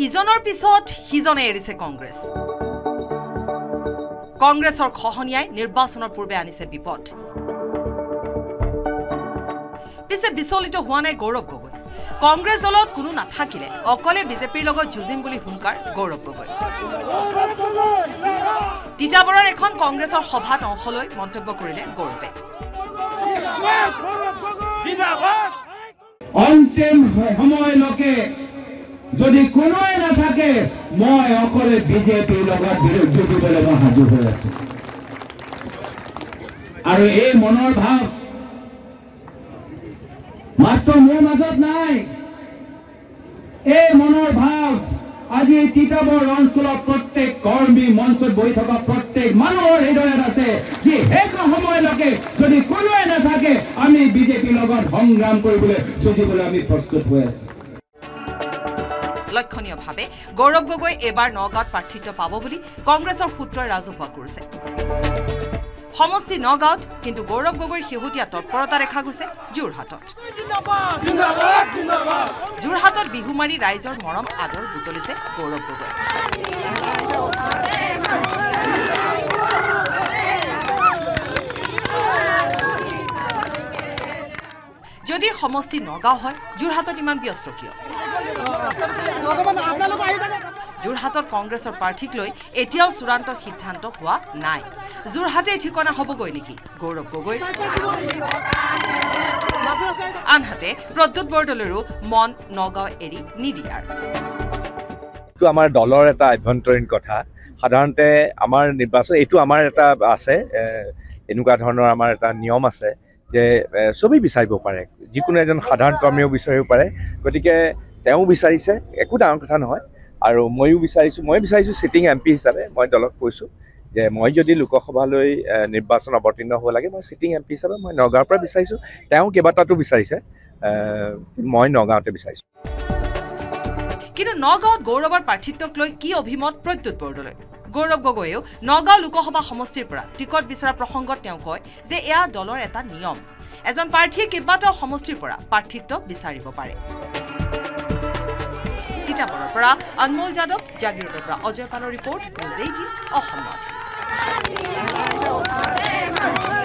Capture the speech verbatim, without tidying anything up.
ইজনৰ পিছত হিজনে এৰিছে কংগ্ৰেছ কংগ্ৰেছৰ খহনিয়াই নিৰ্বাচনৰ পূৰ্বে আনিছে বিপদ পিছে বিচলিত হোৱা নাই গৌৰৱ গগৈ কংগ্ৰেছ দলত কোনো নাথাকিলে অকলে বিজেপিৰ লগত যুজিম বুলি হুংকাৰ গৌৰৱ গগৈ তিতাবৰৰ এখন কংগ্ৰেছৰ সভাত অংশ লৈ মন্তব্য কৰিলে গৌৰৱে অন্তিম সময়লৈকে যদি কোনোৱে নাথাকে মই অকলে বিজেপিৰ লগত যুঁজিবলৈ মই সাজু হৈ আছো আৰু এই মনৰ ভাৱ মাত্ৰ মোৰ মাজত নাই এই মনৰ ভাৱ আজি তিতাবৰ অঞ্চলত প্ৰত্যেক কৰ্মী মঞ্চত বহি থকা প্ৰত্যেক মানুহৰ হৃদয়ত আছে যে শেষ সময়লৈকে যদি কোনোৱে নাথাকে আমি বিজেপিৰ লগত সংগ্ৰাম কৰিবলৈ যুঁজিবলৈ আমি প্ৰস্তুত হৈ আছো লক্ষণীয়ভাৱে গৌৰৱ গগৈ এবাৰ নগাঁৱত প্ৰাৰ্থিত্ব পাব বুলি কংগ্ৰেছৰ সূত্ৰই ৰাজহুৱা কৰিছে সমষ্টি নগাঁৱত কিন্তু গৌৰৱ গগৈৰ শেহতীয়া তৎপৰতা দেখা গৈছে যোৰহাটত যোৰহাটত বিহু মাৰি ৰাইজৰ মৰম আদৰ বুটলিছে গৌৰৱ গগৈ যদি সমষ্টি নগাঁও হয় যোৰহাটত ইমান ব্যস্ত কিয় যোৰহাটত কংগ্ৰেছৰ প্ৰাৰ্থীক লৈ এতিয়াও চূড়ান্ত সিদ্ধান্ত হোৱা নাই যোৰহাটে ঠিকনা হ'বগৈ নেকি গৌৰৱ গগৈ আনহাতে প্ৰদ্যুৎ বৰদলৈৰো মন নগাঁও এৰি নিদিয়াৰ এইটো আমাৰ দলৰ এটা আভ্যন্তৰীণ কথা সাধাৰণতে আমাৰ নিৰ্বাচন এইটো আমাৰ এটা আছে এনেকুৱা ধৰণৰ আমাৰ এটা নিয়ম আছে যে সবেই বিচাৰিব পাৰে যিকোনো এজন সাধাৰণ কৰ্মীও বিচাৰিব পাৰে গতিকে তেওঁ বিচাৰিছে একো ডাঙৰ কথা নহয় আৰু ময়ো বিচাৰিছোঁ মই বিচাৰিছোঁ চিটিং এম পি হিচাপে মই দলক কৈছোঁ যে মই যদি লোকসভালৈ নিৰ্বাচন অৱতীৰ্ণ হ'ব লাগে মই চিটিং এম পি হিচাপে মই নগাঁৱৰ পৰা বিচাৰিছোঁ তেওঁ কেইবাটাতো বিচাৰিছে মই নগাঁৱতে বিচাৰিছোঁ কিন্তু নগাঁৱত গৌৰৱৰ প্ৰাৰ্থিত্বক লৈ কি অভিমত প্ৰদ্যুৎ বৰদলৈ গৌৰৱ গগৈয়েও নগাঁও লোকসভা সমষ্টিৰ পৰা টিকট বিচৰা প্ৰসংগত তেওঁ কয় যে এয়া দলৰ এটা নিয়ম এজন প্ৰাৰ্থীয়ে কেইবাটাও সমষ্টিৰ পৰা প্ৰাৰ্থিত্ব বিচাৰিব পাৰে তিতাবৰৰ পৰা অনমোল যাদৱ জাগিৰোডৰ পৰা অজয় পালৰ report news eighteen Assam north east